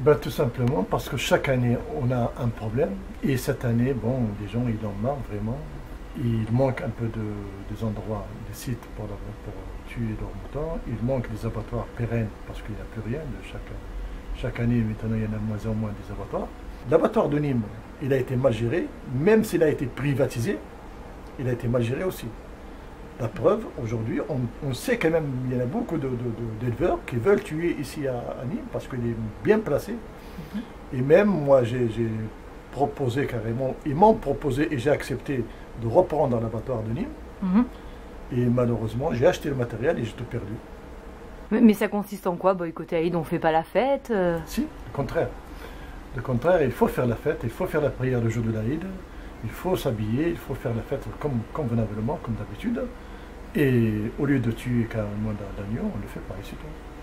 Ben, tout simplement parce que chaque année, on a un problème. Et cette année, bon, les gens, ils en marrent vraiment. Il manque un peu des endroits, des sites pour tuer leurs moutons. Il manque des abattoirs pérennes parce qu'il n'y a plus rien. Chaque année, maintenant, il y en a de moins en moins des abattoirs. L'abattoir de Nîmes, il a été mal géré. Même s'il a été privatisé, il a été mal géré aussi. La preuve, aujourd'hui, on sait quand même, il y en a beaucoup d'éleveurs qui veulent tuer ici à Nîmes parce qu'il est bien placé. Et même moi, j'ai proposé carrément, ils m'ont proposé et j'ai accepté de reprendre l'abattoir de Nîmes. Mhm. Et malheureusement, j'ai acheté le matériel et j'ai tout perdu. Mais ça consiste en quoi, boycotter Aïd? On fait pas la fête Si, le contraire. Le contraire, il faut faire la fête, il faut faire la prière le jour de l'Aïd, il faut s'habiller, il faut faire la fête convenablement, comme d'habitude. Et au lieu de tuer carrément d'agneau, on ne le fait pas ici.